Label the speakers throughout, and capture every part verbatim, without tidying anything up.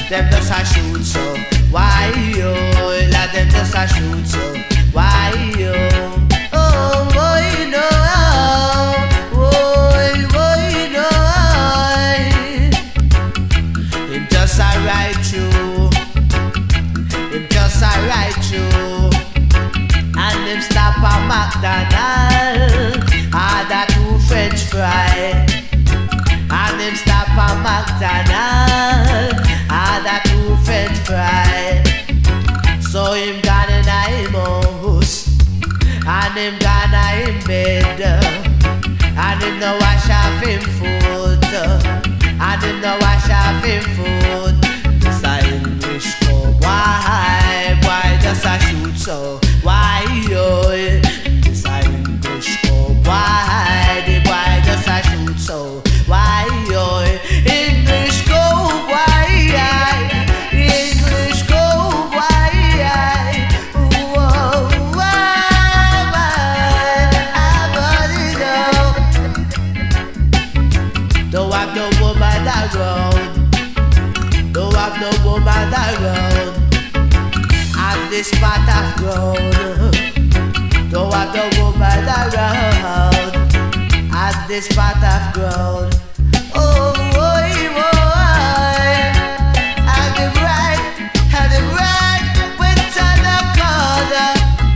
Speaker 1: them just a shoot so. Why yo? Lad, them just a shoot so. Why yo? Oh boy no, boy boy no. Him just a right through. Him just a right through. And him stop a McDonald's. Order two French fry. And him stop a McDonald's. Order two French fry. So him gone in a him house. And him gone in him bed. And him no wash off him foot. And him no wash off him foot. This a English cowboy. Boy just a shoot so. Why yo? This a English cowboy. The boy just a shoot so. Why yo? English cowboy. English cowboy. Whoa, whoa, don't have no woman around. Don't have no woman around. At this part of ground. Don't have no woman around. At this part of ground. Oh, boy, boy. And the right, and the right went to the corner.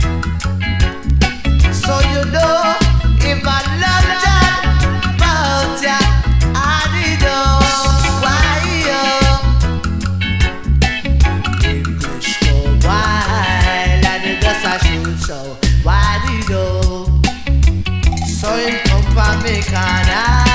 Speaker 1: So you know, if I love that about ya, I know why you English go wild and it does a shoot so. Why do you know? So him come from me corner.